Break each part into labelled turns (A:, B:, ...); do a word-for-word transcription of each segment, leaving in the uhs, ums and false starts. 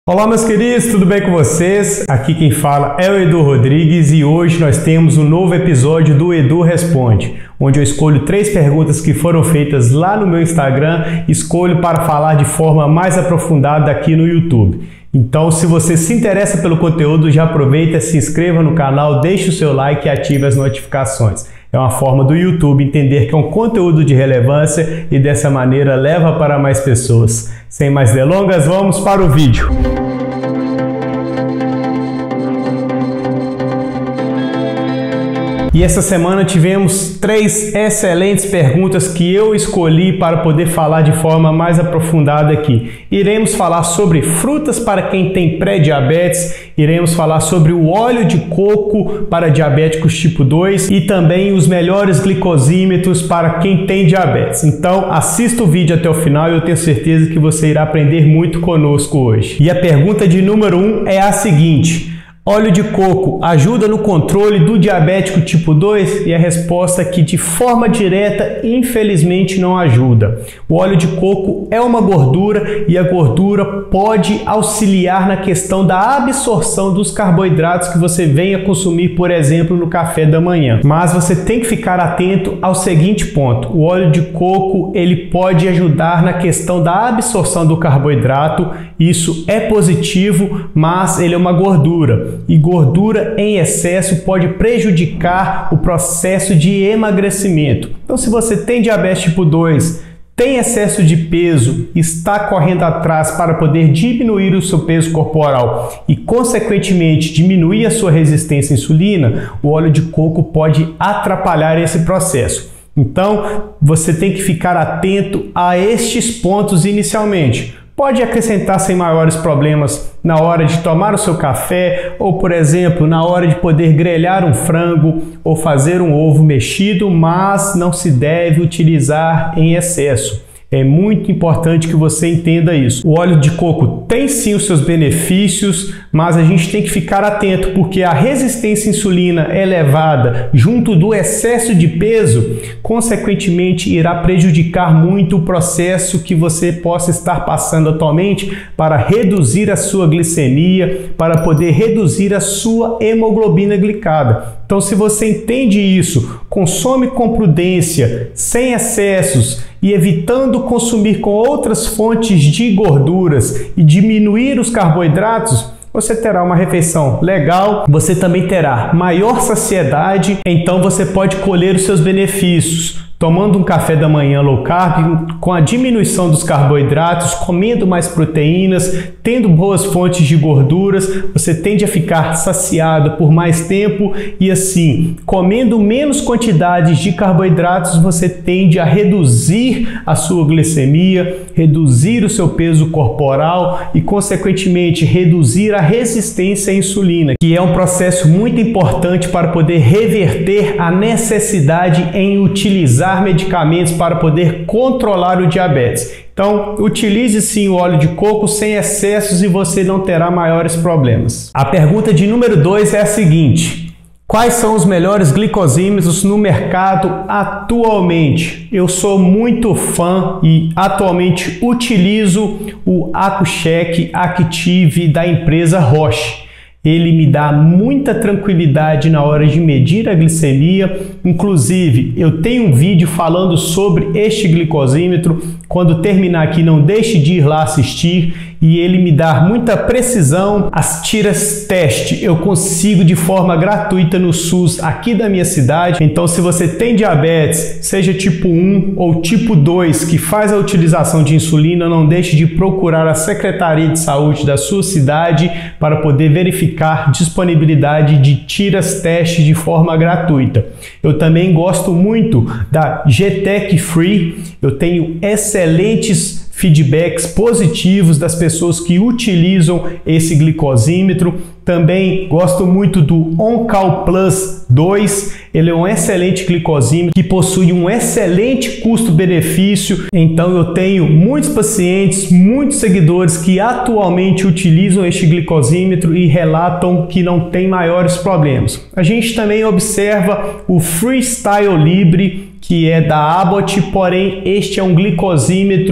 A: Olá meus queridos, tudo bem com vocês? Aqui quem fala é o Edu Rodrigues e hoje nós temos um novo episódio do Edu Responde, onde eu escolho três perguntas que foram feitas lá no meu Instagram, escolho para falar de forma mais aprofundada aqui no YouTube. Então, se você se interessa pelo conteúdo, já aproveita, se inscreva no canal, deixe o seu like e ative as notificações. É uma forma do YouTube entender que é um conteúdo de relevância e dessa maneira leva para mais pessoas. Sem mais delongas, vamos para o vídeo. E essa semana tivemos três excelentes perguntas que eu escolhi para poder falar de forma mais aprofundada aqui. Iremos falar sobre frutas para quem tem pré-diabetes, iremos falar sobre o óleo de coco para diabéticos tipo dois e também os melhores glicosímetros para quem tem diabetes. Então assista o vídeo até o final e eu tenho certeza que você irá aprender muito conosco hoje. E a pergunta de número um é a seguinte: óleo de coco ajuda no controle do diabético tipo dois? E a resposta é que de forma direta, infelizmente, não ajuda. O óleo de coco é uma gordura e a gordura pode auxiliar na questão da absorção dos carboidratos que você venha consumir, por exemplo, no café da manhã. Mas você tem que ficar atento ao seguinte ponto: o óleo de coco ele pode ajudar na questão da absorção do carboidrato. Isso é positivo, mas ele é uma gordura. E gordura em excesso pode prejudicar o processo de emagrecimento. Então, se você tem diabetes tipo dois, tem excesso de peso, está correndo atrás para poder diminuir o seu peso corporal e, consequentemente, diminuir a sua resistência à insulina, o óleo de coco pode atrapalhar esse processo. Então, você tem que ficar atento a estes pontos inicialmente. Pode acrescentar sem maiores problemas na hora de tomar o seu café ou, por exemplo, na hora de poder grelhar um frango ou fazer um ovo mexido, mas não se deve utilizar em excesso. É muito importante que você entenda isso. O óleo de coco tem sim os seus benefícios, mas a gente tem que ficar atento porque a resistência à insulina elevada junto do excesso de peso, consequentemente, irá prejudicar muito o processo que você possa estar passando atualmente para reduzir a sua glicemia, para poder reduzir a sua hemoglobina glicada. Então, se você entende isso, consome com prudência, sem excessos e evitando consumir com outras fontes de gorduras e diminuir os carboidratos, você terá uma refeição legal, você também terá maior saciedade, então você pode colher os seus benefícios tomando um café da manhã low carb, com a diminuição dos carboidratos, comendo mais proteínas, tendo boas fontes de gorduras, você tende a ficar saciado por mais tempo e assim, comendo menos quantidades de carboidratos, você tende a reduzir a sua glicemia, reduzir o seu peso corporal e, consequentemente, reduzir a resistência à insulina, que é um processo muito importante para poder reverter a necessidade em utilizar medicamentos para poder controlar o diabetes. Então, utilize sim o óleo de coco sem excessos e você não terá maiores problemas. A pergunta de número dois é a seguinte: quais são os melhores glicosímetros no mercado atualmente? Eu sou muito fã e atualmente utilizo o AcuCheck Active da empresa Roche. Ele me dá muita tranquilidade na hora de medir a glicemia. Inclusive, eu tenho um vídeo falando sobre este glicosímetro. Quando terminar aqui, não deixe de ir lá assistir. E ele me dá muita precisão. As tiras teste eu consigo de forma gratuita no SUS aqui da minha cidade. Então, se você tem diabetes, seja tipo um ou tipo dois, que faz a utilização de insulina, não deixe de procurar a Secretaria de Saúde da sua cidade para poder verificar disponibilidade de tiras teste de forma gratuita. Eu também gosto muito da G Tech Free. Eu tenho excelentes feedbacks positivos das pessoas que utilizam esse glicosímetro. Também gosto muito do OnCal Plus dois. Ele é um excelente glicosímetro que possui um excelente custo-benefício. Então eu tenho muitos pacientes, muitos seguidores que atualmente utilizam este glicosímetro e relatam que não tem maiores problemas. A gente também observa o Freestyle Libre, que é da Abbott, porém este é um glicosímetro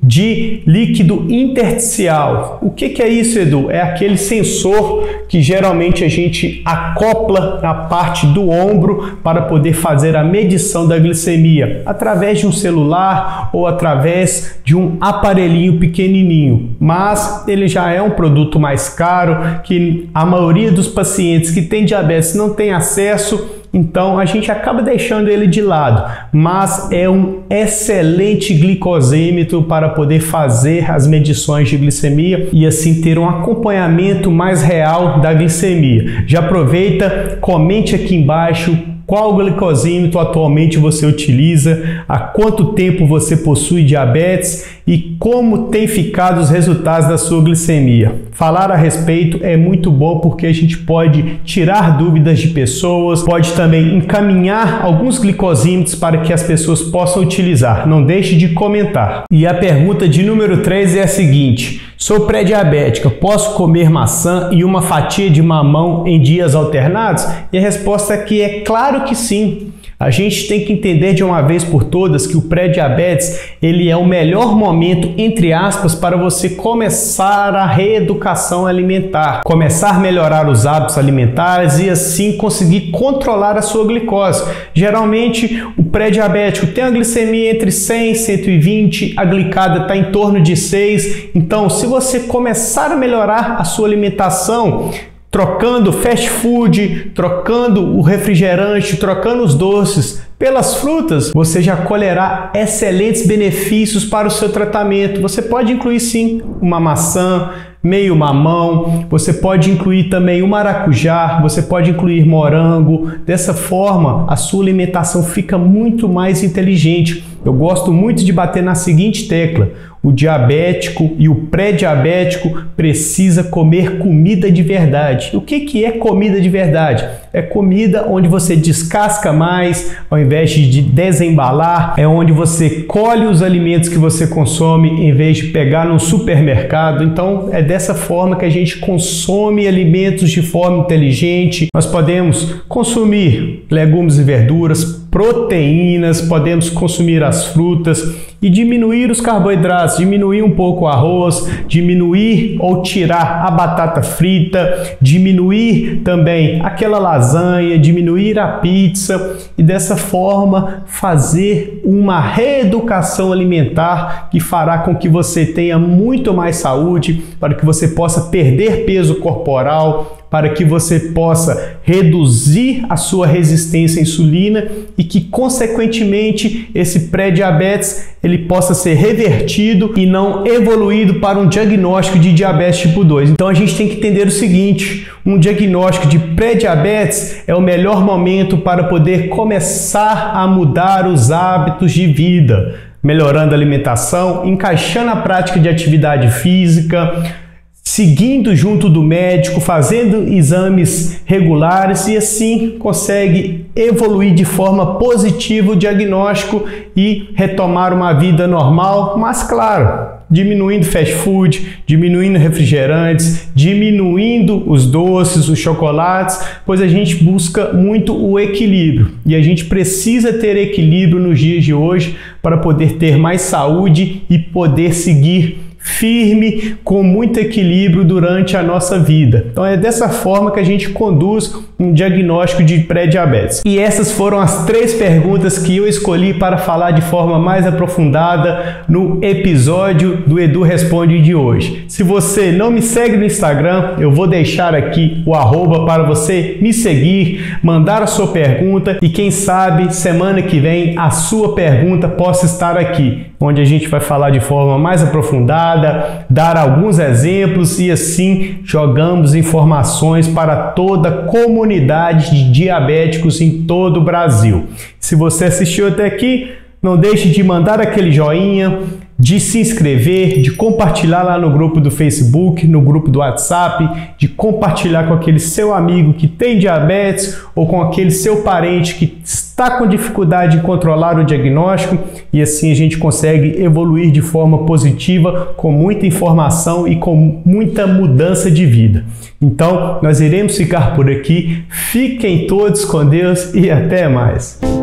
A: de líquido intersticial. O que que é isso, Edu? É aquele sensor que geralmente a gente acopla na parte do ombro para poder fazer a medição da glicemia através de um celular ou através de um aparelhinho pequenininho. Mas ele já é um produto mais caro, que a maioria dos pacientes que têm diabetes não tem acesso, então a gente acaba deixando ele de lado, mas é um excelente glicosímetro para poder fazer as medições de glicemia e assim ter um acompanhamento mais real da glicemia. Já aproveita, comente aqui embaixo qual glicosímetro atualmente você utiliza, há quanto tempo você possui diabetes e como tem ficado os resultados da sua glicemia. Falar a respeito é muito bom porque a gente pode tirar dúvidas de pessoas, pode também encaminhar alguns glicosímetros para que as pessoas possam utilizar. Não deixe de comentar. E a pergunta de número três é a seguinte: sou pré-diabética, posso comer maçã e uma fatia de mamão em dias alternados? E a resposta aqui é claro que sim. A gente tem que entender de uma vez por todas que o pré-diabetes ele é o melhor momento, entre aspas, para você começar a reeducação alimentar, começar a melhorar os hábitos alimentares e assim conseguir controlar a sua glicose. Geralmente o pré-diabético tem a glicemia entre cem e cento e vinte, a glicada está em torno de seis, então se você começar a melhorar a sua alimentação, trocando fast food, trocando o refrigerante, trocando os doces pelas frutas, você já colherá excelentes benefícios para o seu tratamento. Você pode incluir sim uma maçã, meio mamão, você pode incluir também o maracujá, você pode incluir morango. Dessa forma, a sua alimentação fica muito mais inteligente. Eu gosto muito de bater na seguinte tecla: o diabético e o pré-diabético precisa comer comida de verdade. O que que é comida de verdade? É comida onde você descasca mais, ao invés de desembalar, é onde você colhe os alimentos que você consome, em vez de pegar no supermercado. Então, é dessa forma que a gente consome alimentos de forma inteligente. Nós podemos consumir legumes e verduras, proteínas, podemos consumir as frutas e diminuir os carboidratos, diminuir um pouco o arroz, diminuir ou tirar a batata frita, diminuir também aquela lasanha, diminuir a pizza e dessa forma fazer uma reeducação alimentar que fará com que você tenha muito mais saúde, para que você possa perder peso corporal, para que você possa reduzir a sua resistência à insulina e que, consequentemente, esse pré-diabetes ele possa ser revertido e não evoluído para um diagnóstico de diabetes tipo dois. Então a gente tem que entender o seguinte: um diagnóstico de pré-diabetes é o melhor momento para poder começar a mudar os hábitos de vida, melhorando a alimentação, encaixando a prática de atividade física, seguindo junto do médico, fazendo exames regulares e assim consegue evoluir de forma positiva o diagnóstico e retomar uma vida normal, mas claro, diminuindo fast food, diminuindo refrigerantes, diminuindo os doces, os chocolates, pois a gente busca muito o equilíbrio e a gente precisa ter equilíbrio nos dias de hoje para poder ter mais saúde e poder seguir firme, com muito equilíbrio durante a nossa vida. Então é dessa forma que a gente conduz um diagnóstico de pré-diabetes. E essas foram as três perguntas que eu escolhi para falar de forma mais aprofundada no episódio do Edu Responde de hoje. Se você não me segue no Instagram, eu vou deixar aqui o arroba para você me seguir, mandar a sua pergunta e quem sabe semana que vem a sua pergunta possa estar aqui, onde a gente vai falar de forma mais aprofundada, dar alguns exemplos e assim jogamos informações para toda a comunidade de diabéticos em todo o Brasil. Se você assistiu até aqui, não deixe de mandar aquele joinha, de se inscrever, de compartilhar lá no grupo do Facebook, no grupo do WhatsApp, de compartilhar com aquele seu amigo que tem diabetes ou com aquele seu parente que está com dificuldade em controlar o diagnóstico e assim a gente consegue evoluir de forma positiva, com muita informação e com muita mudança de vida. Então, nós iremos ficar por aqui. Fiquem todos com Deus e até mais.